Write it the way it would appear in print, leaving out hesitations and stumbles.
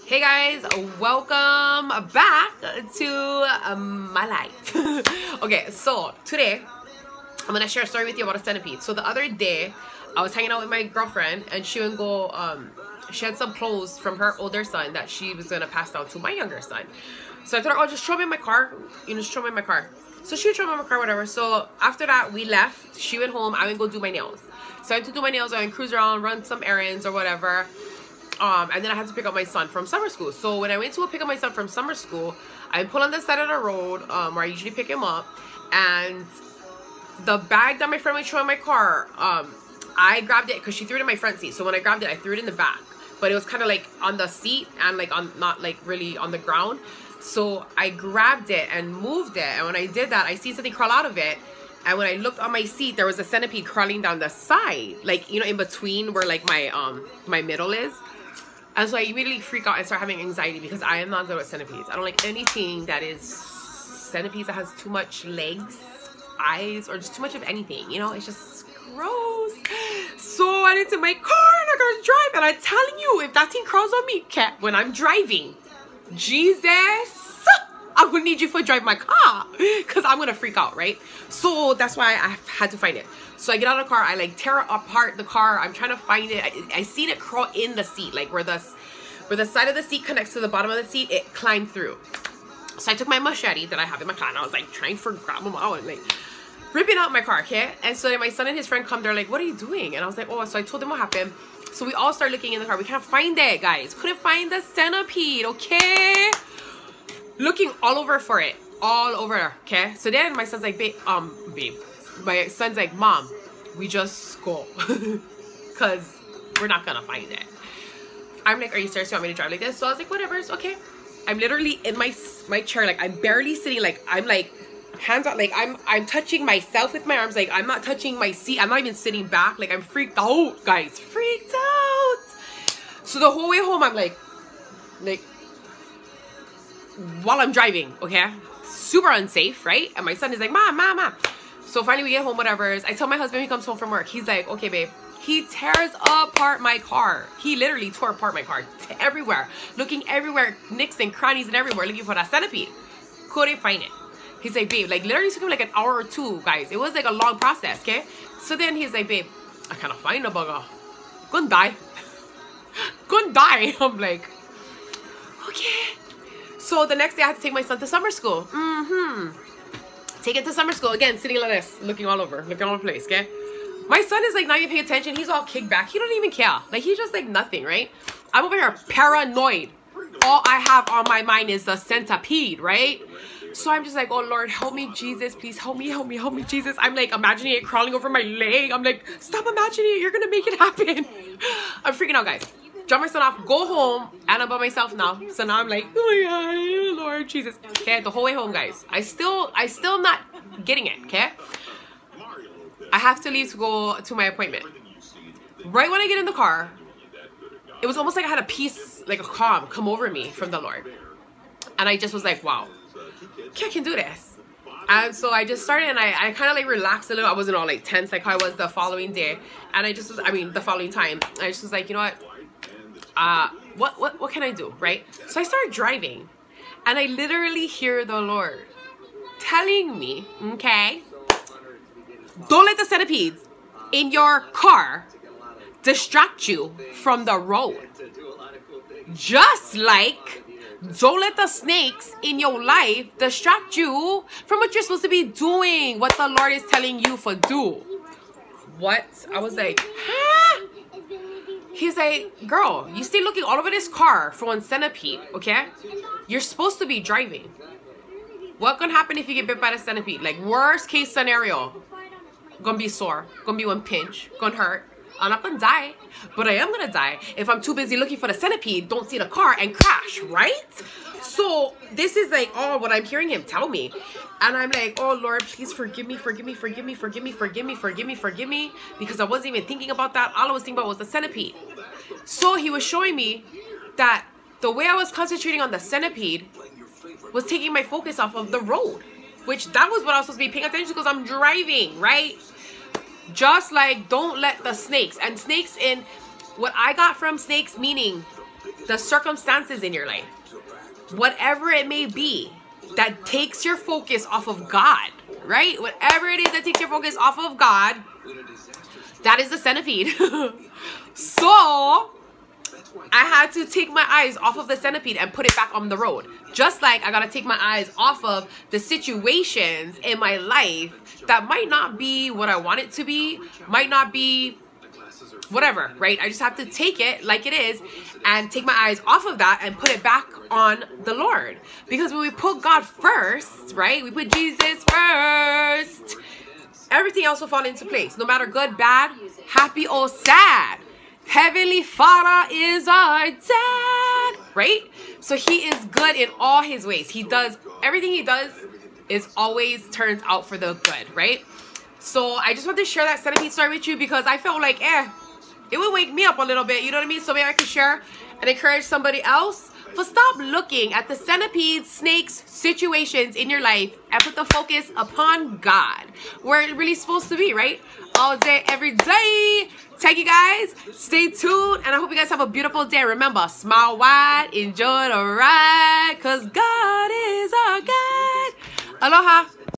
Hey guys, welcome back to my life. Okay, so today I'm gonna share a story with you about a centipede. So the other day I was hanging out with my girlfriend and she would go she had some clothes from her older son that she was gonna pass down to my younger son. So I thought, oh, just throw them in my car, just throw them in my car. So she would throw them in my car, whatever. So after that we left, she went home, I went go do my nails. So I went to do my nails, I went cruise around, run some errands or whatever. And then I had to pick up my son from summer school. So when I went to pick up my son from summer school, I pulled on the side of the road where I usually pick him up, and the bag that my friend would throw in my car, I grabbed it because she threw it in my front seat. So when I grabbed it, I threw it in the back, but it was kind of like on the seat and like on not like really on the ground. So I grabbed it and moved it, and when I did that, I see something crawl out of it. And when I looked on my seat, there was a centipede crawling down the side, like, you know, in between where like my middle is. And so I immediately freak out and start having anxiety because I am not good with centipedes. I don't like anything that is centipedes that has too much legs, eyes, or just too much of anything. You know, it's just gross. So I went into my car and I gotta drive. And I'm telling you, if that thing crawls on me, cat, when I'm driving, Jesus, I'm gonna need you to drive my car because I'm gonna freak out, right? So that's why I had to find it. So I get out of the car, I like tear apart the car, I'm trying to find it. I seen it crawl in the seat, like where the side of the seat connects to the bottom of the seat, it climbed through. So I took my machete that I have in my car and I was like trying to grab them out and like ripping out my car, okay? And so then my son and his friend come, they're like, what are you doing? And I was like, oh, so I told them what happened. So we all start looking in the car. We can't find it, guys. Couldn't find the centipede, okay? Looking all over for it, all over, okay? So then my son's like, babe. My son's like, Mom, we just go, because we're not gonna find it. I'm like, are you serious? You want me to drive like this? So I was like, whatever, it's okay. I'm literally in my chair, like I'm barely sitting, like I'm like hands out, like I'm touching myself with my arms, like I'm not touching my seat. I'm not even sitting back, like I'm freaked out, guys, freaked out. So the whole way home, I'm like while I'm driving, okay, super unsafe, right? And my son is like, Mom. So finally we get home, whatever. I tell my husband, he comes home from work, he's like, okay, babe. He tears apart my car. He literally tore apart my car everywhere, looking everywhere, nicks and crannies and everywhere, looking for that centipede. Couldn't find it. He's like, babe, like literally took him like an hour or two, guys. It was like a long process, okay? So then he's like, babe, I can't find the bugger. Gonna die. Gonna die. I'm like, okay. So the next day I had to take my son to summer school. Take it to summer school. Again, sitting like this, looking all over, looking all over the place, okay? My son is like not even paying attention. He's all kicked back. He don't even care. Like he's just like nothing, right? I'm over here paranoid. All I have on my mind is the centipede, right? So I'm just like, oh Lord, help me, Jesus, please help me, Jesus. I'm like imagining it crawling over my leg. I'm like, stop imagining it. You're gonna make it happen. I'm freaking out, guys. Drop my son off, go home, and I'm by myself now. So now I'm like, oh my God, Lord Jesus. Okay, the whole way home, guys. I still not getting it, okay? I have to leave to go to my appointment. Right when I get in the car, it was almost like I had a peace, like a calm come over me from the Lord. And I just was like, wow, okay, I can do this. And so I just started, and I kind of like relaxed a little. I wasn't all like tense like I was the following day. And I just was, the following time. I just was like, you know what? What can I do, right? So I started driving, and I literally hear the Lord telling me, okay, don't let the centipedes in your car distract you from the road. Just like don't let the snakes in your life distract you from what you're supposed to be doing, what the Lord is telling you to do. What? I was like, huh? He's like, girl, you stay looking all over this car for one centipede, okay? You're supposed to be driving. What gonna happen if you get bit by the centipede? Like, worst case scenario, gonna be sore, gonna be one pinch, gonna hurt. I'm not gonna die, but I am gonna die if I'm too busy looking for the centipede, don't see the car, and crash, right? So this is like, oh, what I'm hearing him tell me. And I'm like, oh Lord, please forgive me, because I wasn't even thinking about that. All I was thinking about was the centipede. So he was showing me that the way I was concentrating on the centipede was taking my focus off of the road, which that was what I was supposed to be paying attention to because I'm driving, right? Just like, don't let the snakes, and snakes in what I got from snakes, meaning the circumstances in your life, whatever it may be, that takes your focus off of God, right? Whatever it is that takes your focus off of God, that is the centipede. So I had to take my eyes off of the centipede and put it back on the road. Just like I gotta take my eyes off of the situations in my life that might not be what I want it to be, might not be whatever, right? I just have to take it like it is and take my eyes off of that and put it back on the Lord. Because when we put God first, right? We put Jesus first, everything else will fall into place. No matter good, bad, happy, or sad. Heavenly Father is our dad, right? So he is good in all his ways. He does, everything he does is always turns out for the good, right? So I just want to share that centipede story with you because I felt like, it would wake me up a little bit, you know what I mean? So maybe I can share and encourage somebody else. But stop looking at the centipedes, snakes, situations in your life and put the focus upon God, where it's really supposed to be, right? All day, every day. Thank you guys. Stay tuned. And I hope you guys have a beautiful day. Remember, smile wide, enjoy the ride, because God is our God. Aloha.